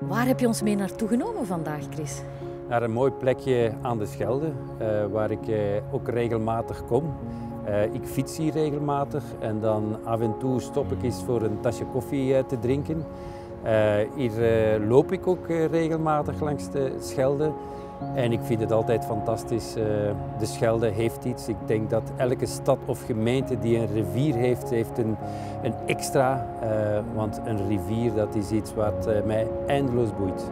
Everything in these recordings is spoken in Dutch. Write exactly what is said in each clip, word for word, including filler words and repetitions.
Waar heb je ons mee naartoe genomen vandaag, Chris? Naar een mooi plekje aan de Schelde, uh, waar ik uh, ook regelmatig kom. Uh, ik fiets hier regelmatig en dan af en toe stop ik eens voor een tasje koffie uh, te drinken. Uh, hier uh, loop ik ook uh, regelmatig langs de Schelde. En ik vind het altijd fantastisch. Uh, de Schelde heeft iets. Ik denk dat elke stad of gemeente die een rivier heeft, heeft een, een extra. Uh, want een rivier, dat is iets wat uh, mij eindeloos boeit.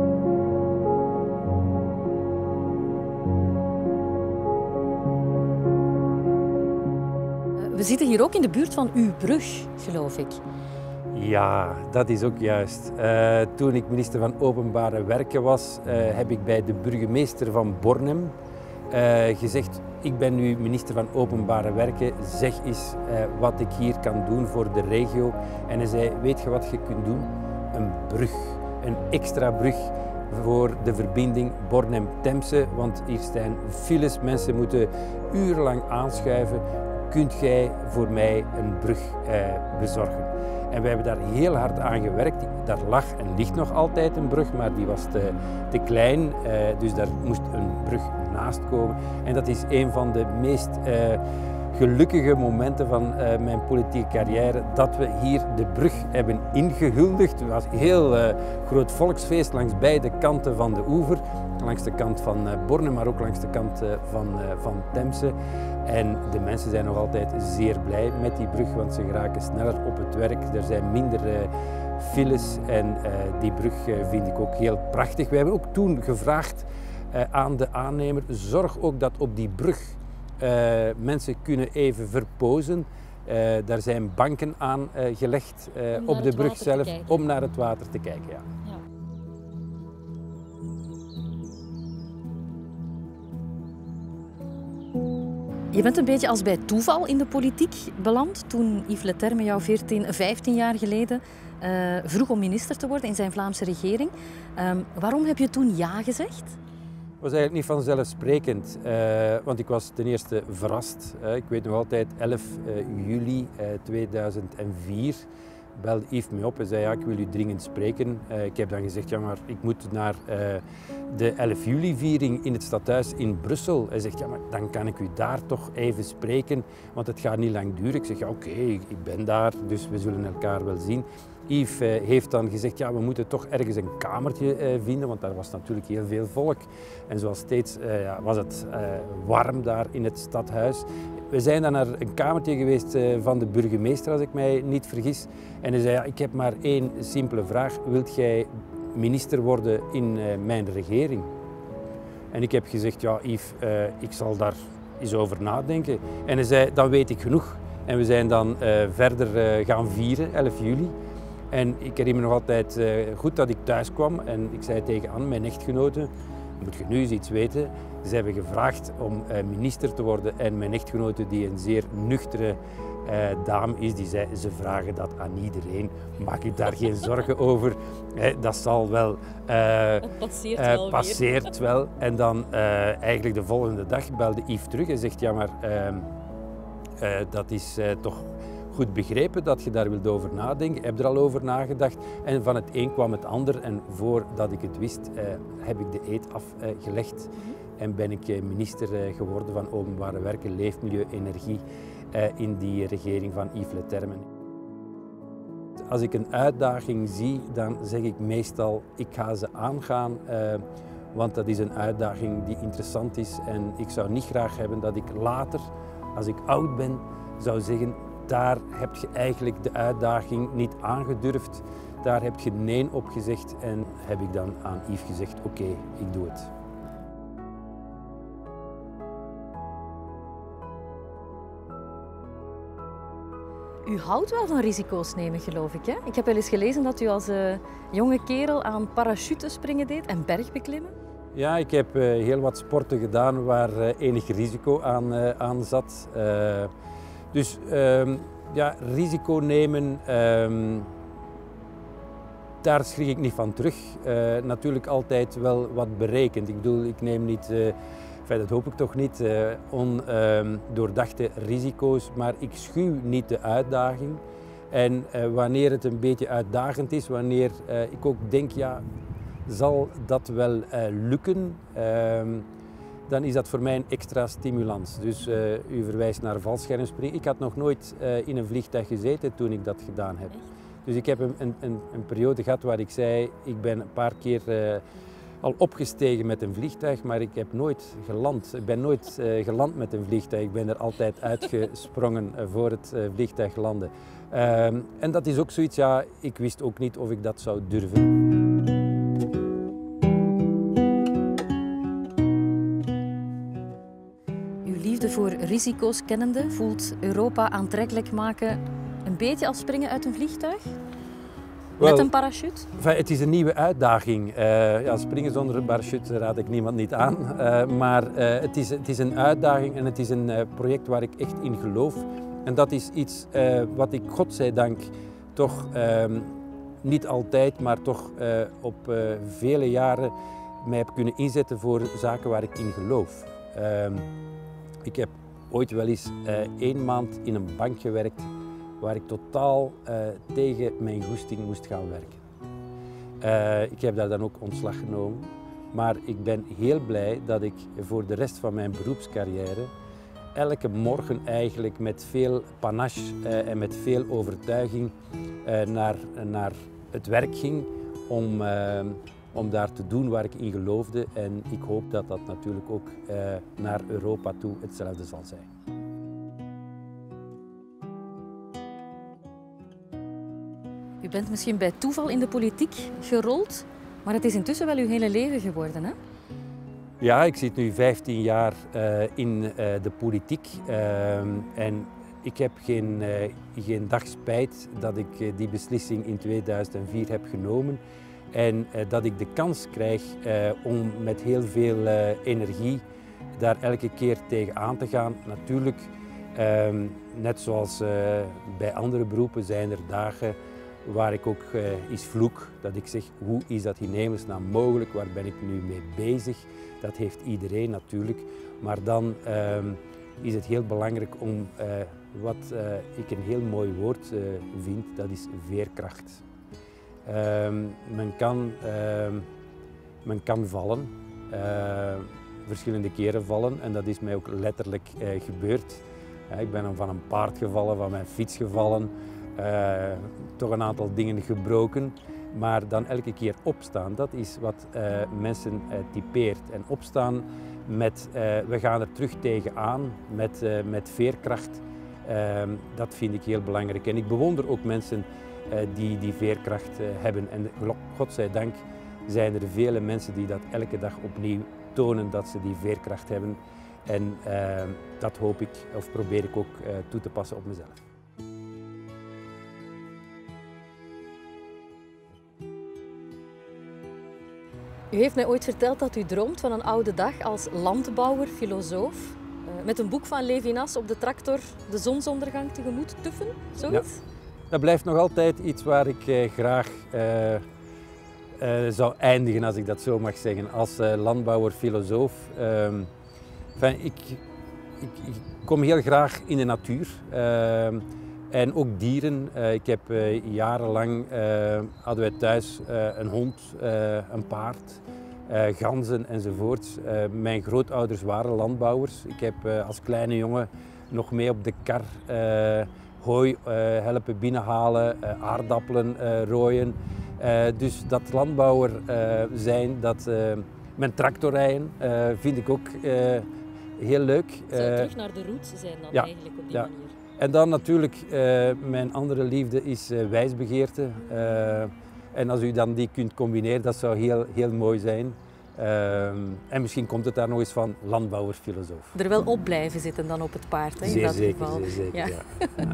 We zitten hier ook in de buurt van uw brug, geloof ik. Ja, dat is ook juist. Uh, toen ik minister van Openbare Werken was, uh, heb ik bij de burgemeester van Bornem uh, gezegd: ik ben nu minister van Openbare Werken, zeg eens uh, wat ik hier kan doen voor de regio. En hij zei: weet je wat je kunt doen? Een brug, een extra brug voor de verbinding Bornem-Temse, want hier staan files, mensen moeten urenlang aanschuiven. Kunt jij voor mij een brug uh, bezorgen? En wij hebben daar heel hard aan gewerkt. Daar lag en ligt nog altijd een brug, maar die was te, te klein. Uh, dus daar moest een brug naast komen. En dat is een van de meest uh, gelukkige momenten van uh, mijn politieke carrière, dat we hier de brug hebben ingehuldigd. Het was een heel uh, groot volksfeest langs beide kanten van de oever. Langs de kant van uh, Bornem, maar ook langs de kant uh, van, uh, van Temse. En de mensen zijn nog altijd zeer blij met die brug, want ze geraken sneller op het werk. Er zijn minder uh, files en uh, die brug uh, vind ik ook heel prachtig. We hebben ook toen gevraagd uh, aan de aannemer: zorg ook dat op die brug uh, mensen kunnen even verpozen. Uh, daar zijn banken aan uh, gelegd uh, op de brug zelf om naar het water te kijken. Ja. Ja. Je bent een beetje als bij toeval in de politiek beland toen Yves Leterme jou veertien, vijftien jaar geleden uh, vroeg om minister te worden in zijn Vlaamse regering. Um, waarom heb je toen ja gezegd? Het was eigenlijk niet vanzelfsprekend, uh, want ik was ten eerste verrast. Uh, ik weet nog altijd, elf juli tweeduizend vier belde Yves me op en zei: ja, ik wil u dringend spreken. Uh, ik heb dan gezegd: ja, maar ik moet naar uh, de elf juli viering in het stadhuis in Brussel. Hij zegt: ja, maar dan kan ik u daar toch even spreken, want het gaat niet lang duren. Ik zeg: ja, oké, okay, ik ben daar, dus we zullen elkaar wel zien. Yves uh, heeft dan gezegd: ja, we moeten toch ergens een kamertje uh, vinden, want daar was natuurlijk heel veel volk. En zoals steeds uh, ja, was het uh, warm daar in het stadhuis. We zijn dan naar een kamertje geweest uh, van de burgemeester, als ik mij niet vergis. En hij zei: ja, ik heb maar één simpele vraag. Wilt jij minister worden in uh, mijn regering? En ik heb gezegd: ja, Yves, uh, ik zal daar eens over nadenken. En hij zei: dan weet ik genoeg. En we zijn dan uh, verder uh, gaan vieren, elf juli. En ik herinner me nog altijd uh, goed dat ik thuis kwam en ik zei tegen Anne, mijn echtgenote: moet je nu eens iets weten? Ze hebben gevraagd om uh, minister te worden en mijn echtgenote, die een zeer nuchtere uh, dame is, die zei: ze vragen dat aan iedereen, maak je daar geen zorgen over, eh, dat zal wel, uh, het passeert, uh, wel, passeert wel. En dan uh, eigenlijk de volgende dag belde Yves terug en zegt: ja, maar uh, uh, dat is uh, toch goed begrepen dat je daar wilt over nadenken. Ik heb er al over nagedacht. En van het een kwam het ander. En voordat ik het wist, uh, heb ik de eed afgelegd. Uh, en ben ik uh, minister uh, geworden van Openbare Werken, Leefmilieu, Energie uh, in die regering van Yves Leterme. Als ik een uitdaging zie, dan zeg ik meestal: ik ga ze aangaan. Uh, want dat is een uitdaging die interessant is. En ik zou niet graag hebben dat ik later, als ik oud ben, zou zeggen: daar heb je eigenlijk de uitdaging niet aangedurfd, daar heb je nee op gezegd. En heb ik dan aan Yves gezegd: oké, okay, ik doe het. U houdt wel van risico's nemen, geloof ik, hè? Ik heb wel eens gelezen dat u als uh, jonge kerel aan parachutespringen deed en bergbeklimmen. Ja, ik heb uh, heel wat sporten gedaan waar uh, enig risico aan, uh, aan zat. Uh, dus uh, ja, risico nemen, uh, daar schrik ik niet van terug. Uh, natuurlijk altijd wel wat berekend. Ik bedoel, ik neem niet, uh, enfin, dat hoop ik toch niet, uh, ondoordachte uh, risico's, maar ik schuw niet de uitdaging. En uh, wanneer het een beetje uitdagend is, wanneer uh, ik ook denk, ja, zal dat wel uh, lukken, uh, dan is dat voor mij een extra stimulans. Dus uh, u verwijst naar valschermspringen. Ik had nog nooit uh, in een vliegtuig gezeten toen ik dat gedaan heb. Dus ik heb een, een, een periode gehad waar ik zei, ik ben een paar keer uh, al opgestegen met een vliegtuig, maar ik heb nooit geland. Ik ben nooit uh, geland met een vliegtuig. Ik ben er altijd uitgesprongen uh, voor het uh, vliegtuig landde. Uh, en dat is ook zoiets, ja, ik wist ook niet of ik dat zou durven. Uw liefde voor risico's kennende voelt Europa aantrekkelijk maken een beetje als springen uit een vliegtuig? Met Wel, een parachute? Enfin, het is een nieuwe uitdaging. Uh, ja, springen zonder een parachute raad ik niemand niet aan. Uh, maar uh, het, is, het is een uitdaging en het is een uh, project waar ik echt in geloof. En dat is iets uh, wat ik, godzijdank, toch uh, niet altijd, maar toch uh, op uh, vele jaren mij heb kunnen inzetten voor zaken waar ik in geloof. Uh, ik heb ooit wel eens uh, één maand in een bank gewerkt waar ik totaal uh, tegen mijn goesting moest gaan werken. Uh, ik heb daar dan ook ontslag genomen, maar ik ben heel blij dat ik voor de rest van mijn beroepscarrière elke morgen eigenlijk met veel panache uh, en met veel overtuiging uh, naar, naar het werk ging om, uh, om daar te doen waar ik in geloofde. En ik hoop dat dat natuurlijk ook uh, naar Europa toe hetzelfde zal zijn. U bent misschien bij toeval in de politiek gerold, maar het is intussen wel uw hele leven geworden, hè? Ja, ik zit nu vijftien jaar uh, in uh, de politiek uh, en ik heb geen, uh, geen dag spijt dat ik uh, die beslissing in tweeduizend vier heb genomen en uh, dat ik de kans krijg uh, om met heel veel uh, energie daar elke keer tegen aan te gaan. Natuurlijk, uh, net zoals uh, bij andere beroepen zijn er dagen waar ik ook uh, eens vloek, dat ik zeg, hoe is dat in hemelsnaam mogelijk, waar ben ik nu mee bezig? Dat heeft iedereen natuurlijk, maar dan uh, is het heel belangrijk om uh, wat uh, ik een heel mooi woord uh, vind, dat is veerkracht. Uh, men, kan, uh, men kan vallen, uh, verschillende keren vallen en dat is mij ook letterlijk uh, gebeurd. Uh, ik ben van een paard gevallen, van mijn fiets gevallen. Uh, toch een aantal dingen gebroken, maar dan elke keer opstaan, dat is wat uh, mensen uh, typeert. En opstaan met, uh, we gaan er terug tegenaan, met, uh, met veerkracht, uh, dat vind ik heel belangrijk. En ik bewonder ook mensen uh, die die veerkracht uh, hebben. En godzijdank zijn er vele mensen die dat elke dag opnieuw tonen, dat ze die veerkracht hebben. En uh, dat hoop ik, of probeer ik ook uh, toe te passen op mezelf. U heeft mij ooit verteld dat u droomt van een oude dag als landbouwer, filosoof, uh, met een boek van Levinas op de tractor de zonsondergang tegemoet tuffen, zoiets? Ja. Dat blijft nog altijd iets waar ik uh, graag uh, uh, zou eindigen, als ik dat zo mag zeggen, als uh, landbouwer, filosoof. Uh, enfin, ik, ik, ik kom heel graag in de natuur. Uh, En ook dieren. Uh, ik heb uh, jarenlang, uh, hadden wij thuis uh, een hond, uh, een paard, uh, ganzen enzovoort. Uh, mijn grootouders waren landbouwers. Ik heb uh, als kleine jongen nog mee op de kar uh, hooi uh, helpen binnenhalen, uh, aardappelen uh, rooien. Uh, dus dat landbouwer uh, zijn, dat uh, mijn tractorrijden uh, vind ik ook uh, heel leuk. Zou uh, terug naar de roots zijn dan ja, eigenlijk op die ja. manier? En dan natuurlijk, uh, mijn andere liefde is uh, wijsbegeerte. Uh, en als u dan die kunt combineren, dat zou heel, heel mooi zijn. Uh, en misschien komt het daar nog eens van, landbouwer-filosoof. Er wel op blijven zitten dan op het paard, hè, in zeer dat zeker, geval. Zeer zeker, ja. Ja. Ja.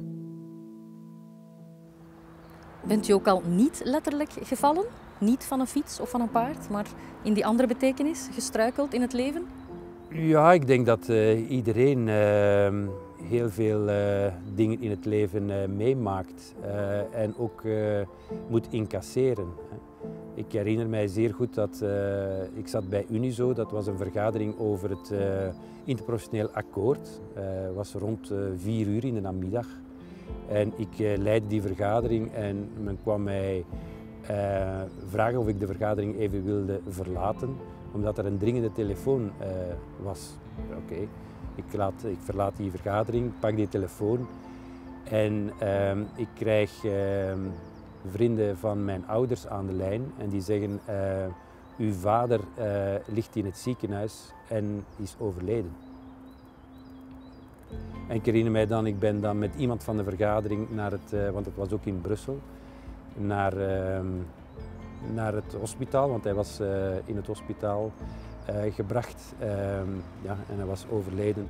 Bent u ook al niet letterlijk gevallen? Niet van een fiets of van een paard, maar in die andere betekenis, gestruikeld in het leven? Ja, ik denk dat uh, iedereen uh, heel veel uh, dingen in het leven uh, meemaakt uh, en ook uh, moet incasseren. Ik herinner mij zeer goed dat uh, ik zat bij Unizo, dat was een vergadering over het uh, interprofessioneel akkoord. Het uh, was rond uh, vier uur in de namiddag. En ik uh, leidde die vergadering en men kwam mij uh, vragen of ik de vergadering even wilde verlaten, omdat er een dringende telefoon uh, was. Oké, okay. ik, ik verlaat die vergadering, pak die telefoon en uh, ik krijg uh, vrienden van mijn ouders aan de lijn en die zeggen uh, uw vader uh, ligt in het ziekenhuis en is overleden. En ik herinner mij dan, ik ben dan met iemand van de vergadering naar het, uh, want het was ook in Brussel, naar, uh, naar het hospitaal, want hij was uh, in het hospitaal uh, gebracht uh, ja, en hij was overleden.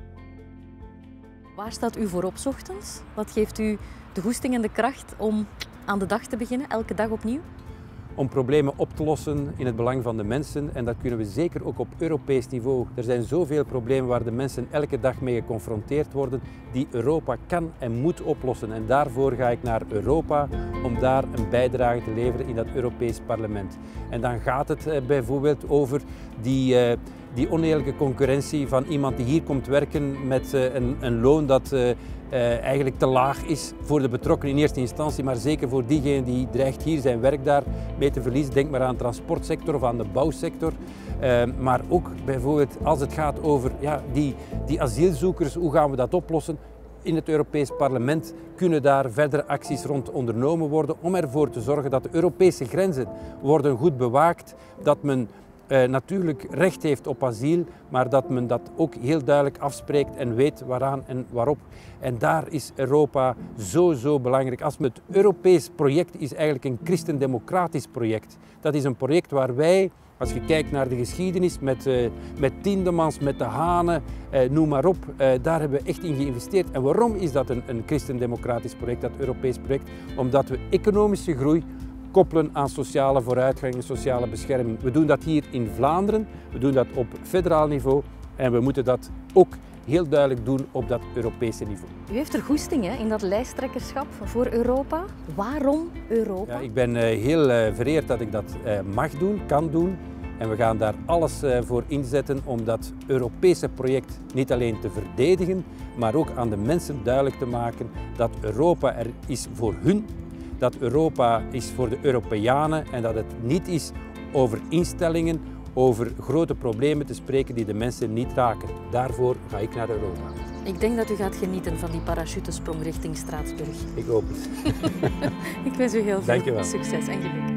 Waar staat u voor op 's ochtends? Wat geeft u de goesting en de kracht om aan de dag te beginnen, elke dag opnieuw? Om problemen op te lossen in het belang van de mensen en dat kunnen we zeker ook op Europees niveau. Er zijn zoveel problemen waar de mensen elke dag mee geconfronteerd worden die Europa kan en moet oplossen. En daarvoor ga ik naar Europa om daar een bijdrage te leveren in dat Europees Parlement. En dan gaat het uh, bijvoorbeeld over die, uh, die oneerlijke concurrentie van iemand die hier komt werken met uh, een, een loon dat uh, Uh, eigenlijk te laag is voor de betrokkenen in eerste instantie, maar zeker voor diegene die dreigt hier zijn werk daar mee te verliezen. Denk maar aan de transportsector of aan de bouwsector. Uh, maar ook bijvoorbeeld als het gaat over ja, die, die asielzoekers, hoe gaan we dat oplossen? In het Europees Parlement kunnen daar verdere acties rond ondernomen worden om ervoor te zorgen dat de Europese grenzen worden goed bewaakt, dat men Uh, natuurlijk recht heeft op asiel, maar dat men dat ook heel duidelijk afspreekt en weet waaraan en waarop. En daar is Europa zo, zo belangrijk. Als het Europees project is eigenlijk een christendemocratisch project. Dat is een project waar wij, als je kijkt naar de geschiedenis met, uh, met Tindemans, met de Hanen, uh, noem maar op, uh, daar hebben we echt in geïnvesteerd. En waarom is dat een, een christendemocratisch project, dat Europees project? Omdat we economische groei koppelen aan sociale vooruitgang en sociale bescherming. We doen dat hier in Vlaanderen, we doen dat op federaal niveau en we moeten dat ook heel duidelijk doen op dat Europese niveau. U heeft er goesting hè, in dat lijsttrekkerschap voor Europa. Waarom Europa? Ja, ik ben uh, heel uh, vereerd dat ik dat uh, mag doen, kan doen. En we gaan daar alles uh, voor inzetten om dat Europese project niet alleen te verdedigen, maar ook aan de mensen duidelijk te maken dat Europa er is voor hun. Dat Europa is voor de Europeanen en dat het niet is over instellingen, over grote problemen te spreken die de mensen niet raken. Daarvoor ga ik naar Europa. Ik denk dat u gaat genieten van die parachutesprong richting Straatsburg. Ik hoop het. Ik wens u heel veel Dankjewel. succes en geluk.